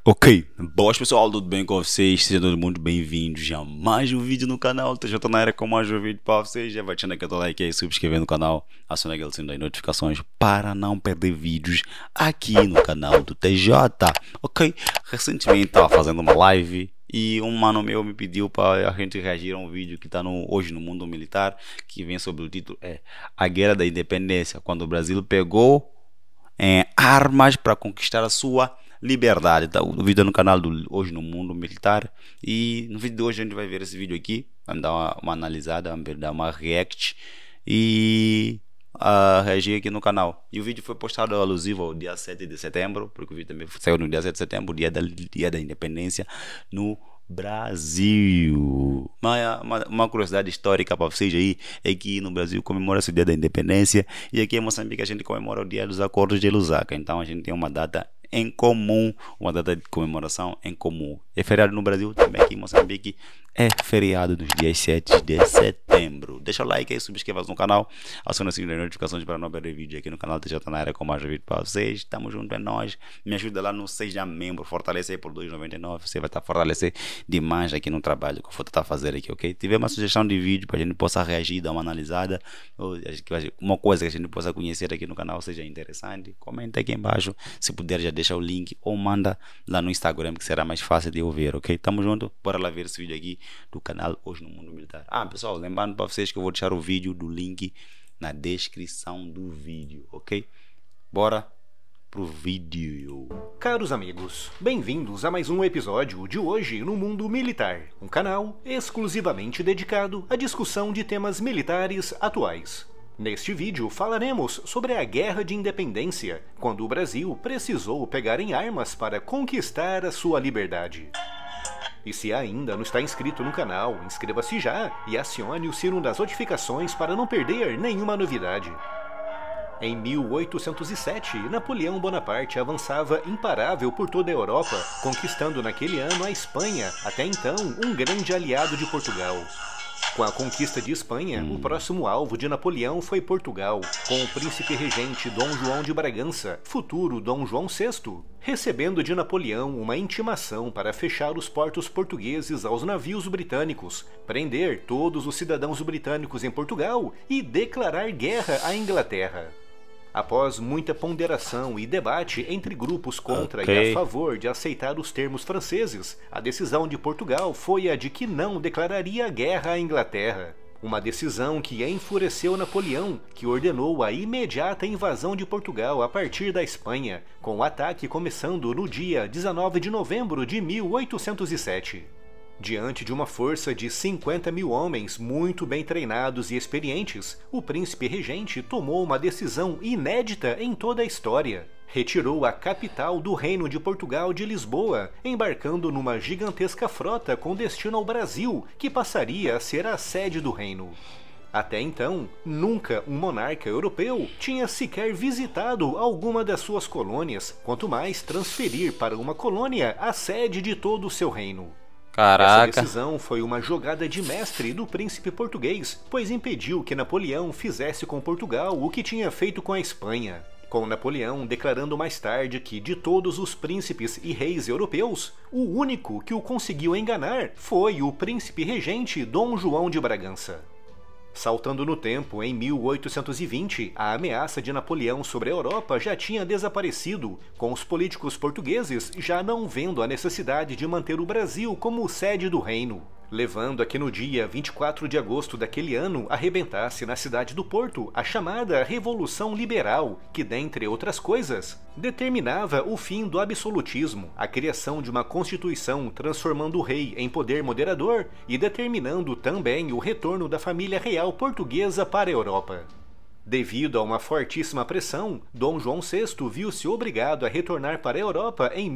Ok, boas pessoal, tudo bem com vocês? Sejam todo mundo bem-vindos a mais um vídeo no canal. Eu estou na área com mais um vídeo para vocês. Já vai deixando aquele like aí, subscrever no canal, acionar aquele sininho das notificações para não perder vídeos aqui no canal do TJ. Ok, recentemente estava fazendo uma live e um mano meu me pediu para a gente reagir a um vídeo que está hoje no mundo militar, que vem sobre o título A Guerra da Independência, quando o Brasil pegou armas para conquistar a sua liberdade. Tá? O vídeo é no canal do Hoje no Mundo Militar, e no vídeo de hoje a gente vai ver esse vídeo aqui, vamos dar uma analisada, vamos dar uma react e reagir aqui no canal. E o vídeo foi postado alusivo ao dia 7 de setembro, porque o vídeo também saiu no dia 7 de setembro, dia da independência no Brasil. Uma curiosidade histórica para vocês aí é que no Brasil comemora-se o dia da independência, e aqui em Moçambique a gente comemora o dia dos acordos de Lusaka. Então a gente tem uma data em comum, uma data de comemoração em comum. É feriado no Brasil, também aqui em Moçambique é feriado nos dias 7 de setembro. Deixa o like aí, subscreva-se no canal, aciona o sininho das notificações para não perder vídeo aqui no canal TJ na área com mais vídeo para vocês. Tamo junto, é nóis. Me ajuda lá no Seja Membro, fortalece aí por R$2,99. Você vai estar fortalecer demais aqui no trabalho que eu vou tentar fazer aqui, ok? Tiver uma sugestão de vídeo para a gente possa reagir, dar uma analisada, ou uma coisa que a gente possa conhecer aqui no canal seja interessante, comenta aqui embaixo. Se puder, já deixa o link ou manda lá no Instagram, que será mais fácil de eu ver, ok? Tamo junto, bora lá ver esse vídeo aqui do canal Hoje no Mundo Militar. Pessoal, lembrando para vocês que eu vou deixar o vídeo do link na descrição do vídeo, ok? Bora pro vídeo. Caros amigos, bem-vindos a mais um episódio de Hoje no Mundo Militar, um canal exclusivamente dedicado à discussão de temas militares atuais. Neste vídeo falaremos sobre a Guerra de Independência, quando o Brasil precisou pegar em armas para conquistar a sua liberdade. E se ainda não está inscrito no canal, inscreva-se já e acione o sino das notificações para não perder nenhuma novidade. Em 1807, Napoleão Bonaparte avançava imparável por toda a Europa, conquistando naquele ano a Espanha, até então um grande aliado de Portugal. Com a conquista de Espanha, o próximo alvo de Napoleão foi Portugal, com o príncipe regente Dom João de Bragança, futuro Dom João VI, recebendo de Napoleão uma intimação para fechar os portos portugueses aos navios britânicos, prender todos os cidadãos britânicos em Portugal e declarar guerra à Inglaterra. Após muita ponderação e debate entre grupos contra e a favor de aceitar os termos franceses, a decisão de Portugal foi a de que não declararia guerra à Inglaterra. Uma decisão que enfureceu Napoleão, que ordenou a imediata invasão de Portugal a partir da Espanha, com o ataque começando no dia 19 de novembro de 1807. Diante de uma força de 50 mil homens muito bem treinados e experientes, o príncipe regente tomou uma decisão inédita em toda a história. Retirou a capital do Reino de Portugal de Lisboa, embarcando numa gigantesca frota com destino ao Brasil, que passaria a ser a sede do reino. Até então, nunca um monarca europeu tinha sequer visitado alguma das suas colônias, quanto mais transferir para uma colônia a sede de todo o seu reino. Caraca. Essa decisão foi uma jogada de mestre do príncipe português, pois impediu que Napoleão fizesse com Portugal o que tinha feito com a Espanha. Com Napoleão declarando mais tarde que, de todos os príncipes e reis europeus, o único que o conseguiu enganar foi o príncipe regente Dom João de Bragança. Saltando no tempo, em 1820, a ameaça de Napoleão sobre a Europa já tinha desaparecido, com os políticos portugueses já não vendo a necessidade de manter o Brasil como sede do reino, levando a que no dia 24 de agosto daquele ano arrebentasse na cidade do Porto a chamada Revolução Liberal, que, dentre outras coisas, determinava o fim do absolutismo, a criação de uma constituição transformando o rei em poder moderador e determinando também o retorno da família real portuguesa para a Europa. Devido a uma fortíssima pressão, Dom João VI viu-se obrigado a retornar para a Europa em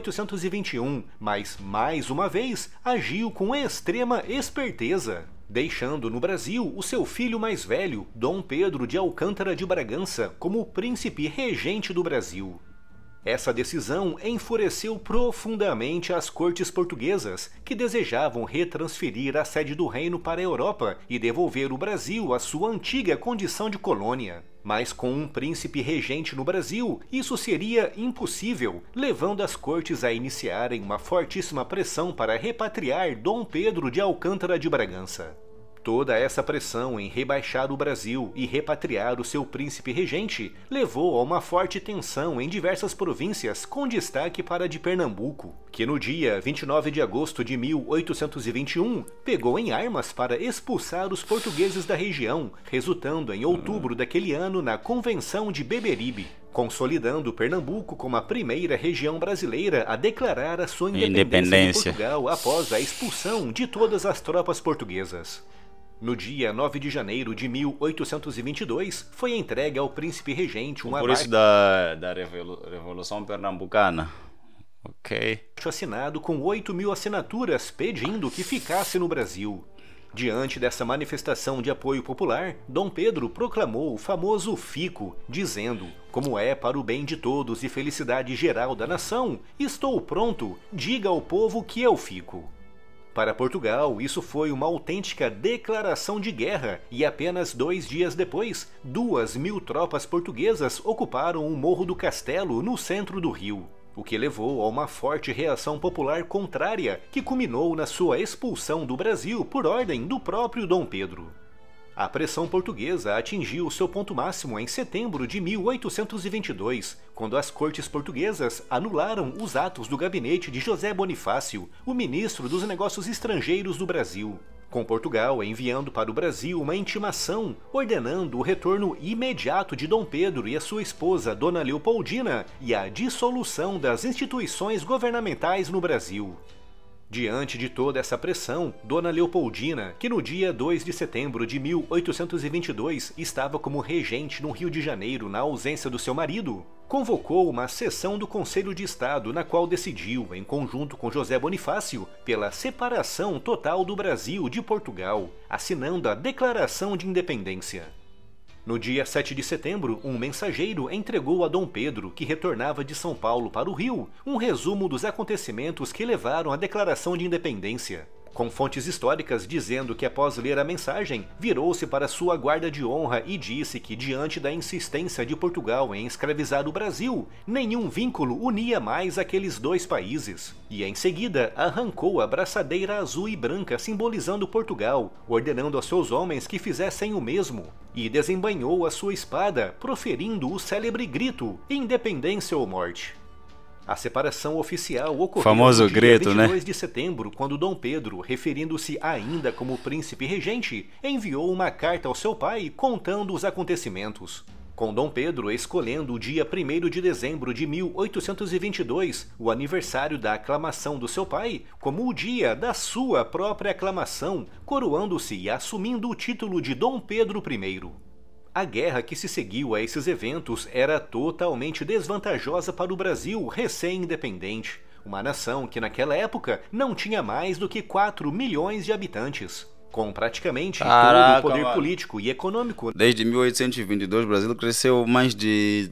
1821, mas, mais uma vez, agiu com extrema esperteza, deixando no Brasil o seu filho mais velho, Dom Pedro de Alcântara de Bragança, como príncipe regente do Brasil. Essa decisão enfureceu profundamente as cortes portuguesas, que desejavam retransferir a sede do reino para a Europa e devolver o Brasil à sua antiga condição de colônia. Mas com um príncipe regente no Brasil, isso seria impossível, levando as cortes a iniciarem uma fortíssima pressão para repatriar Dom Pedro de Alcântara de Bragança. Toda essa pressão em rebaixar o Brasil e repatriar o seu príncipe regente levou a uma forte tensão em diversas províncias, com destaque para a de Pernambuco, que no dia 29 de agosto de 1821 pegou em armas para expulsar os portugueses da região, resultando em outubro daquele ano na Convenção de Beberibe, consolidando Pernambuco como a primeira região brasileira a declarar a sua independência de Portugal após a expulsão de todas as tropas portuguesas. No dia 9 de janeiro de 1822, foi entregue ao príncipe regente uma Por isso da Revolução Pernambucana. Ok. assinado com 8.000 assinaturas pedindo que ficasse no Brasil. Diante dessa manifestação de apoio popular, Dom Pedro proclamou o famoso Fico, dizendo: "Como é para o bem de todos e felicidade geral da nação, estou pronto, diga ao povo que eu fico." Para Portugal, isso foi uma autêntica declaração de guerra, e apenas 2 dias depois, 2.000 tropas portuguesas ocuparam o Morro do Castelo, no centro do Rio, o que levou a uma forte reação popular contrária, que culminou na sua expulsão do Brasil por ordem do próprio Dom Pedro. A pressão portuguesa atingiu seu ponto máximo em setembro de 1822, quando as cortes portuguesas anularam os atos do gabinete de José Bonifácio, o ministro dos Negócios Estrangeiros do Brasil, com Portugal enviando para o Brasil uma intimação ordenando o retorno imediato de Dom Pedro e a sua esposa, Dona Leopoldina, e a dissolução das instituições governamentais no Brasil. Diante de toda essa pressão, Dona Leopoldina, que no dia 2 de setembro de 1822 estava como regente no Rio de Janeiro na ausência do seu marido, convocou uma sessão do Conselho de Estado na qual decidiu, em conjunto com José Bonifácio, pela separação total do Brasil de Portugal, assinando a Declaração de Independência. No dia 7 de setembro, um mensageiro entregou a Dom Pedro, que retornava de São Paulo para o Rio, um resumo dos acontecimentos que levaram à Declaração de Independência, com fontes históricas dizendo que, após ler a mensagem, virou-se para sua guarda de honra e disse que, diante da insistência de Portugal em escravizar o Brasil, nenhum vínculo unia mais aqueles 2 países, e em seguida arrancou a braçadeira azul e branca simbolizando Portugal, ordenando aos seus homens que fizessem o mesmo, e desembainhou a sua espada, proferindo o célebre grito: "Independência ou morte". A separação oficial ocorreu famoso no dia grito, 22 de setembro, quando Dom Pedro, referindo-se ainda como príncipe regente, enviou uma carta ao seu pai contando os acontecimentos, com Dom Pedro escolhendo o dia 1º de dezembro de 1822, o aniversário da aclamação do seu pai, como o dia da sua própria aclamação, coroando-se e assumindo o título de Dom Pedro I. A guerra que se seguiu a esses eventos era totalmente desvantajosa para o Brasil recém-independente, uma nação que naquela época não tinha mais do que 4 milhões de habitantes, com praticamente todo o poder político e econômico. Desde 1822 o Brasil cresceu mais de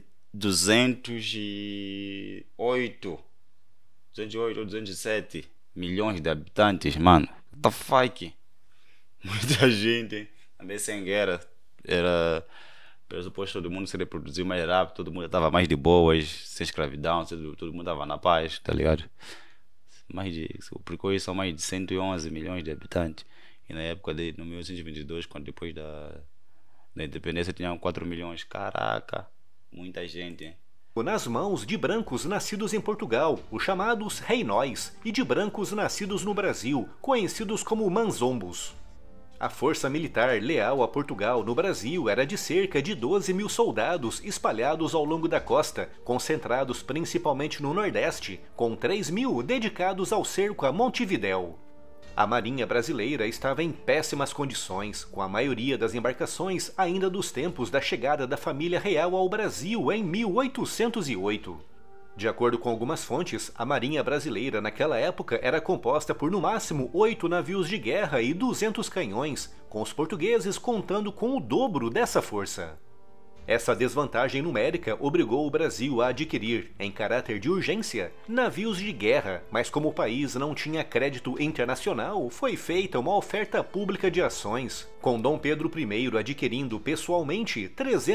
208 ou 207 milhões de habitantes, mano. What the fuck? Muita gente. Andei sem guerra. Era pressuposto todo mundo se reproduzir mais rápido, todo mundo estava mais de boas, sem escravidão, todo mundo estava na paz, tá ligado? Porque hoje são mais de 111 milhões de habitantes, e na época de 1822, quando depois da independência, tinham 4 milhões. Caraca, muita gente, hein? Nas mãos de brancos nascidos em Portugal, os chamados reinóis, e de brancos nascidos no Brasil, conhecidos como manzombos. A força militar leal a Portugal no Brasil era de cerca de 12.000 soldados espalhados ao longo da costa, concentrados principalmente no Nordeste, com 3.000 dedicados ao cerco a Montevidéu. A Marinha brasileira estava em péssimas condições, com a maioria das embarcações ainda dos tempos da chegada da família real ao Brasil em 1808. De acordo com algumas fontes, a Marinha brasileira naquela época era composta por no máximo 8 navios de guerra e 200 canhões, com os portugueses contando com o dobro dessa força. Essa desvantagem numérica obrigou o Brasil a adquirir, em caráter de urgência, navios de guerra, mas como o país não tinha crédito internacional, foi feita uma oferta pública de ações, com Dom Pedro I adquirindo pessoalmente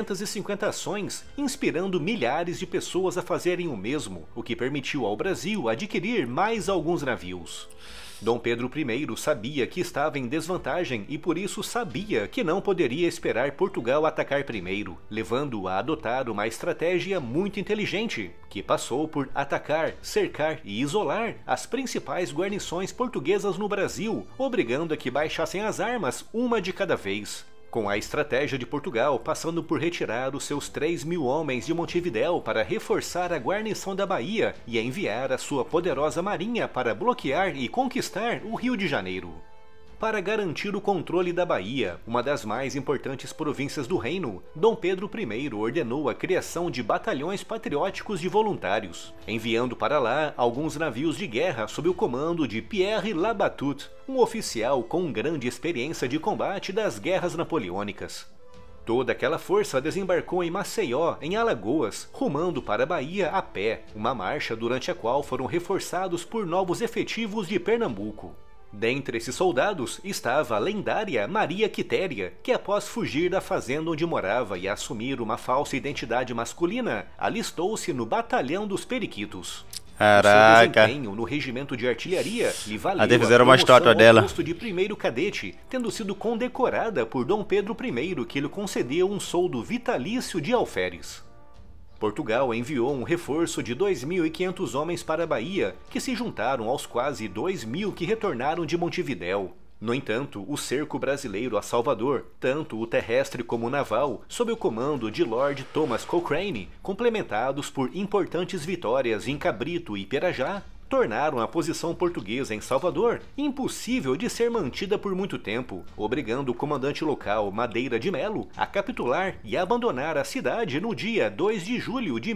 350 ações, inspirando milhares de pessoas a fazerem o mesmo, o que permitiu ao Brasil adquirir mais alguns navios. Dom Pedro I sabia que estava em desvantagem e por isso sabia que não poderia esperar Portugal atacar primeiro, levando-o a adotar uma estratégia muito inteligente, que passou por atacar, cercar e isolar as principais guarnições portuguesas no Brasil, obrigando a que baixassem as armas uma de cada vez. Com a estratégia de Portugal passando por retirar os seus 3.000 homens de Montevidéu para reforçar a guarnição da Bahia e enviar a sua poderosa marinha para bloquear e conquistar o Rio de Janeiro. Para garantir o controle da Bahia, uma das mais importantes províncias do reino, Dom Pedro I ordenou a criação de batalhões patrióticos de voluntários, enviando para lá alguns navios de guerra sob o comando de Pierre Labatut, um oficial com grande experiência de combate das guerras napoleônicas. Toda aquela força desembarcou em Maceió, em Alagoas, rumando para a Bahia a pé, uma marcha durante a qual foram reforçados por novos efetivos de Pernambuco. Dentre esses soldados estava a lendária Maria Quitéria, que após fugir da fazenda onde morava e assumir uma falsa identidade masculina, alistou-se no Batalhão dos Periquitos. Caraca! O seu desempenho no regimento de artilharia lhe valeu Até fizeram uma estátua dela. ao posto de primeiro cadete, tendo sido condecorada por Dom Pedro I, que lhe concedeu um soldo vitalício de alferes. Portugal enviou um reforço de 2.500 homens para a Bahia, que se juntaram aos quase 2.000 que retornaram de Montevidéu. No entanto, o cerco brasileiro a Salvador, tanto o terrestre como o naval, sob o comando de Lord Thomas Cochrane, complementados por importantes vitórias em Cabrito e Pirajá, tornaram a posição portuguesa em Salvador impossível de ser mantida por muito tempo, obrigando o comandante local Madeira de Melo a capitular e abandonar a cidade no dia 2 de julho de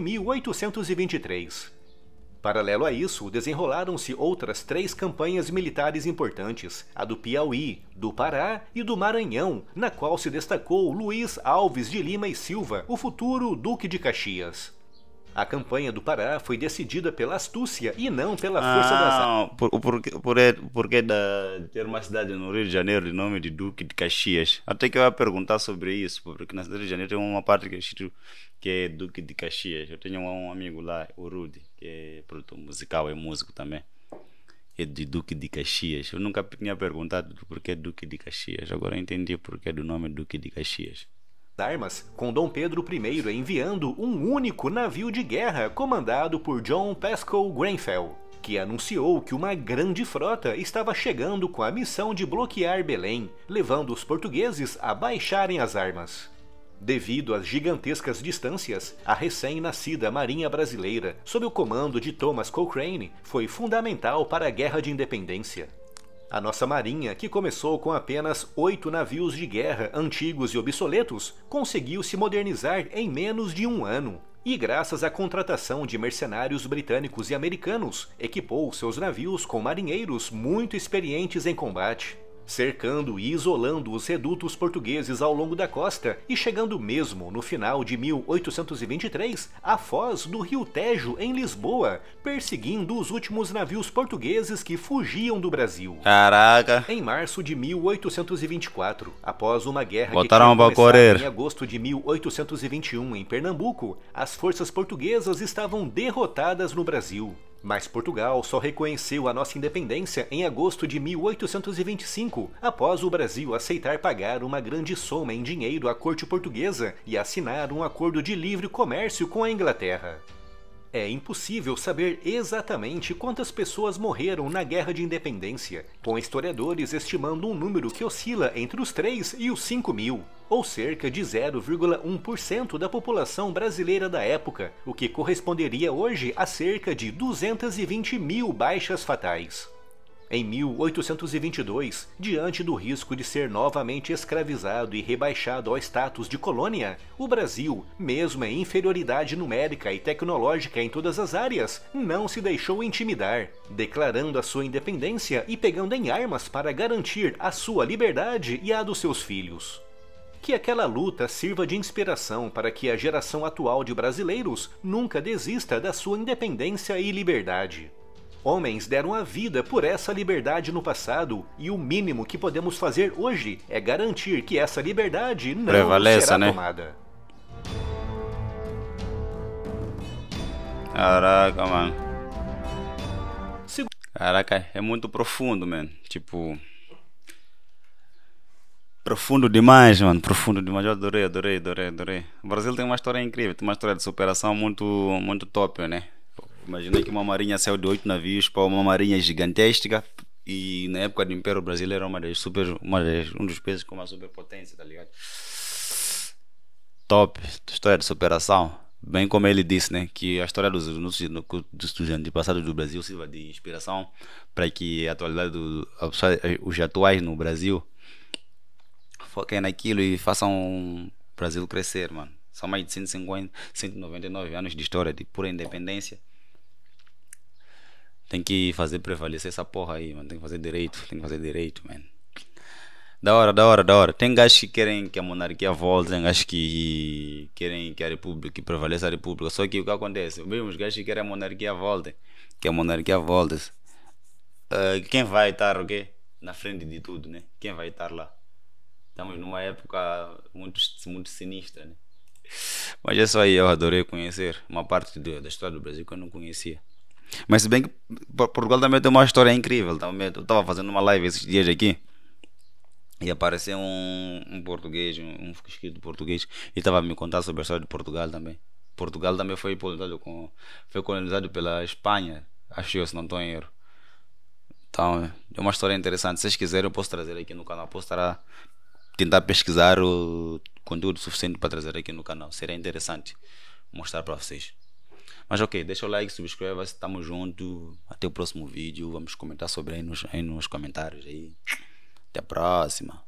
1823. Paralelo a isso, desenrolaram-se outras 3 campanhas militares importantes, a do Piauí, do Pará e do Maranhão, na qual se destacou Luís Alves de Lima e Silva, o futuro Duque de Caxias. A campanha do Pará foi decidida pela astúcia e não pela força das armas. Porque ter uma cidade no Rio de Janeiro de nome de Duque de Caxias? Até que eu ia perguntar sobre isso, porque na cidade de Janeiro tem uma parte que é Duque de Caxias. Eu tenho um amigo lá, o Rudy, que é produtor musical, é músico também. É de Duque de Caxias. Eu nunca tinha perguntado do porquê Duque de Caxias. Agora eu entendi o porquê do nome Duque de Caxias. Armas, com Dom Pedro I enviando um único navio de guerra comandado por John Pascoe Grenfell, que anunciou que uma grande frota estava chegando com a missão de bloquear Belém, levando os portugueses a baixarem as armas. Devido às gigantescas distâncias, a recém-nascida Marinha Brasileira, sob o comando de Thomas Cochrane, foi fundamental para a Guerra de Independência. A nossa marinha, que começou com apenas 8 navios de guerra antigos e obsoletos, conseguiu se modernizar em menos de um ano. E graças à contratação de mercenários britânicos e americanos, equipou seus navios com marinheiros muito experientes em combate, cercando e isolando os redutos portugueses ao longo da costa e chegando mesmo no final de 1823 à foz do Rio Tejo em Lisboa, perseguindo os últimos navios portugueses que fugiam do Brasil. Caraca! Em março de 1824, após uma guerra Botaram que tinha pra correr. em agosto de 1821 em Pernambuco, as forças portuguesas estavam derrotadas no Brasil. Mas Portugal só reconheceu a nossa independência em agosto de 1825, após o Brasil aceitar pagar uma grande soma em dinheiro à corte portuguesa e assinar um acordo de livre comércio com a Inglaterra. É impossível saber exatamente quantas pessoas morreram na Guerra de Independência, com historiadores estimando um número que oscila entre os 3 e os 5 mil, ou cerca de 0,1% da população brasileira da época, o que corresponderia hoje a cerca de 220 mil baixas fatais. Em 1822, diante do risco de ser novamente escravizado e rebaixado ao status de colônia, o Brasil, mesmo em inferioridade numérica e tecnológica em todas as áreas, não se deixou intimidar, declarando a sua independência e pegando em armas para garantir a sua liberdade e a dos seus filhos. Que aquela luta sirva de inspiração para que a geração atual de brasileiros nunca desista da sua independência e liberdade. Homens deram a vida por essa liberdade no passado e o mínimo que podemos fazer hoje é garantir que essa liberdade não prevaleça, será né? tomada. Caraca, mano. Caraca, é muito profundo, mano. Tipo, profundo demais, mano. Profundo demais. Eu adorei. O Brasil tem uma história incrível, tem uma história de superação muito top, né? Imaginei que uma marinha saiu de 8 navios para uma marinha gigantesca e na época do Império Brasileiro era um dos países com uma superpotência, tá ligado? Top, história de superação. Bem como ele disse, né? Que a história dos estudantes passados do Brasil sirva de inspiração para que a atualidade os atuais no Brasil foquem naquilo e façam o Brasil crescer, mano. São mais de 150, 199 anos de história de pura independência. Tem que fazer prevalecer essa porra aí, mano. Tem que fazer direito, mano. Da hora. Tem gajos que querem que a monarquia volte, tem gajos que querem que a república, que prevaleça a república. Só que o que acontece? Mesmo os gajos que querem que a monarquia volte, quem vai estar, o quê? Na frente de tudo, né? Quem vai estar lá? Estamos numa época muito sinistra, né? Mas é só aí, eu adorei conhecer uma parte da história do Brasil que eu não conhecia. Mas se bem que Portugal também tem uma história incrível. Também, eu estava fazendo uma live esses dias aqui e apareceu um português, um escrito português, e estava a me contar sobre a história de Portugal também. Portugal também foi colonizado pela Espanha, acho eu, se não estou em erro. Então é uma história interessante. Se vocês quiserem, eu posso trazer aqui no canal. Posso tentar pesquisar o conteúdo suficiente para trazer aqui no canal. Seria interessante mostrar para vocês. Mas ok, deixa o like, subscreva, estamos juntos. Até o próximo vídeo. Vamos comentar sobre aí nos comentários aí. Até a próxima.